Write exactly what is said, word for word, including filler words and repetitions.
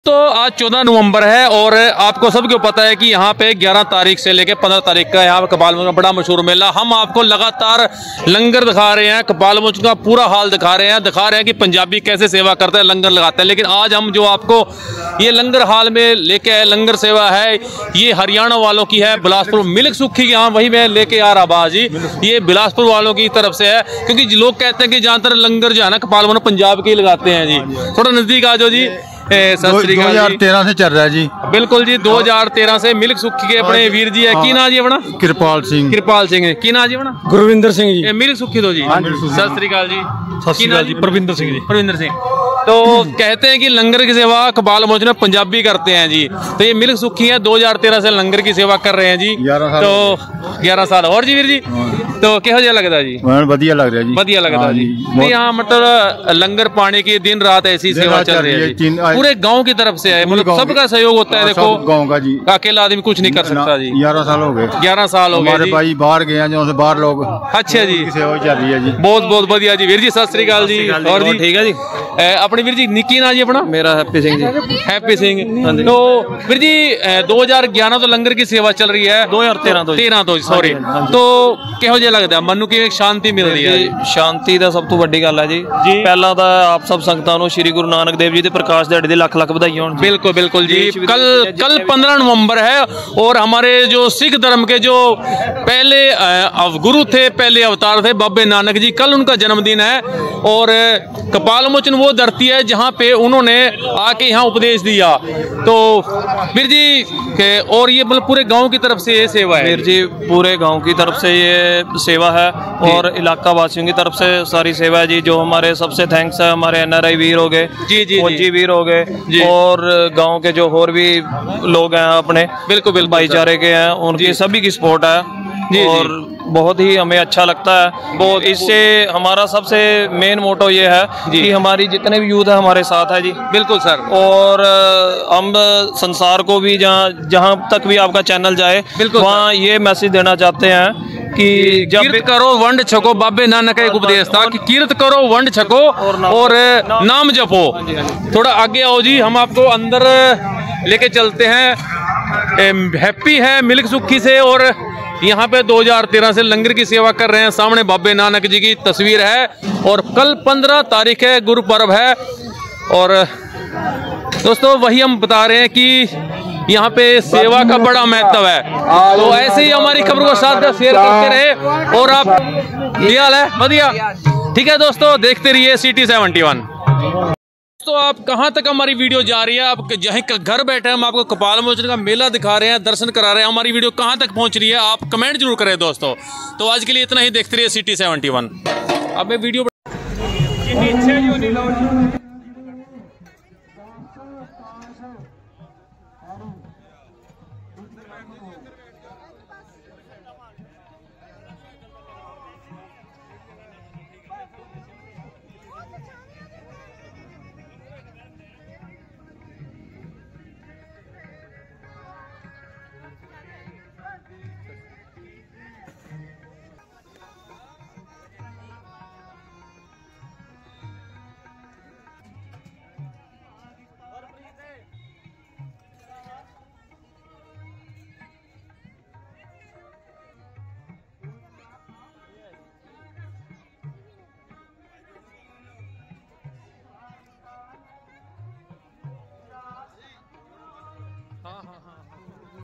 तो आज चौदह नवंबर है और आपको सबको पता है कि यहाँ पे ग्यारह तारीख से लेके पंद्रह तारीख का यहाँ कपाल मोचन का बड़ा मशहूर मेला। हम आपको लगातार लंगर दिखा रहे हैं, कपाल मोचन का पूरा हाल दिखा रहे हैं दिखा रहे हैं कि पंजाबी कैसे सेवा करते हैं, लंगर लगाते हैं। लेकिन आज हम जो आपको ये लंगर हाल में लेके आए, लंगर सेवा है, ये हरियाणा वालों की है, बिलासपुर मिल्क सुखी की। यहाँ वही मैं लेके आ रहा बाजी, ये बिलासपुर वालों की तरफ से है, क्योंकि लोग कहते हैं कि ज्यादातर लंगर जो है ना कपाल मोचन पंजाब के ही लगाते हैं जी। थोड़ा नजदीक आ जाओ जी। दो हजार तेरह से चल रहा है जी। बिल्कुल जी, दो हजार तेरह से मिल्क सुखी के अपने वीर जी है। की ना जी अपना? कृपाल सिंह। कृपाल सिंह की ना जी अपना? गुरविंदर सिंह जी। मिल्क सुखी दो जी। सत श्री अकाल जी। सत श्री अकाल जी। परविंदर सिंह जी। परविंदर सिंह। तो कहते हैं कि लंगर की सेवा कपाल मोचन में पंजाबी करते हैं जी। तो ये मिल्क सुखी है, दो हजार तेरह से लंगर की सेवा कर रहे हैं जी। तो ग्यारह साल और जी वीर जी। तो किहो जिहा लगदा जी? बढ़िया लग रहा जी। बढ़िया लगदा जी। तो यहाँ मतलब लंगर पाने की दिन रात ऐसी सेवा चल रही है जी। पूरे गांव की तरफ से है, मतलब सबका सहयोग होता है। देखो गांव का जी, अकेला आदमी कुछ नहीं कर सकता जी। ग्यारह साल हो गए। ग्यारह साल हो गए। हमारे भाई बाहर गए हैं, जो से बाहर लोग। अच्छा जी, सेवा चल रही है जी। बहुत बहुत बढ़िया जी। वीर जी सत श्री अकाल जी। और जी ठीक है जी। अपने वीर जी निकी ना जी अपना? मेरा हैप्पी सिंह जी। हैप्पी सिंह। तो वीर जी दो हजार ग्यारह तो लंगर की सेवा चल रही है, दो हजार तेरह तो तेरह तो सॉरी। तो ਕਿਹੋ ਜਿਹਾ ਲੱਗਦਾ ਮਨ की एक शांति मिल रही है जी? शांति ਦਾ ਸਭ ਤੋਂ ਵੱਡੀ ਗੱਲ ਹੈ ਜੀ। ਪਹਿਲਾਂ ਤਾਂ ਆਪ ਸਭ ਸੰਗਤਾਂ ਨੂੰ श्री गुरु नानक देव जी ਦੇ ਪ੍ਰਕਾਸ਼ ਦਿਹਾੜੇ ਦੇ ਲੱਖ ਲੱਖ ਵਧਾਈਆਂ ਹੋਣ। बिल्कुल बिल्कुल जी। कल कल पंद्रह नवंबर है और हमारे जो सिख धर्म के जो पहले गुरु थे, पहले अवतार थे बाबे नानक जी, कल उनका जन्मदिन है। और कपाल मोचन वो धरती है जहाँ पे उन्होंने आके यहाँ उपदेश दिया। तो वीर जी के और ये मतलब पूरे गांव की तरफ से ये सेवा है? वीर जी पूरे गांव की तरफ से ये सेवा है और इलाका वासियों की तरफ से सारी सेवा है जी। जो हमारे सबसे थैंक्स है हमारे एन आर आई वीर हो गए, जी जी फौजी वीर हो गए, और गांव के जो और भी लोग हैं अपने बिल्कुल बिल्कुल भाईचारे के हैं, उनकी सभी की सपोर्ट है जी, और जी। बहुत ही हमें अच्छा लगता है। बहुत इससे हमारा सबसे मेन मोटो ये है कि हमारी जितने भी यूथ है हमारे साथ है जी। बिल्कुल सर। और हम संसार को भी जहाँ जहाँ तक भी आपका चैनल जाए वहाँ ये मैसेज देना चाहते हैं कि जब कीर्त करो वंड छको, बाबे नानक का एक उपदेश था कि कीर्त करो वंड छको और नाम जपो। थोड़ा आगे आओ जी, हम आपको अंदर लेके चलते हैं। हैप्पी है मिल्क सुखी से और यहाँ पे दो हजार तेरह से लंगर की सेवा कर रहे हैं। सामने बाबे नानक जी की तस्वीर है और कल पंद्रह तारीख है, गुरु पर्व है। और दोस्तों वही हम बता रहे हैं कि यहाँ पे सेवा का बड़ा महत्व है। तो ऐसे ही हमारी खबरों को साथ में शेयर करते रहे। और आप हाल है बढ़िया, ठीक है दोस्तों, देखते रहिए सिटी सेवेंटी वन। तो आप कहां तक हमारी वीडियो जा रही है? आप जहीं घर बैठे हम आपको कपाल मोचन का मेला दिखा रहे हैं, दर्शन करा रहे हैं। हमारी वीडियो कहां तक पहुंच रही है आप कमेंट जरूर करें दोस्तों। तो आज के लिए इतना ही, देखते रहिए सिटी सेवेंटी वन। अब मैं वीडियो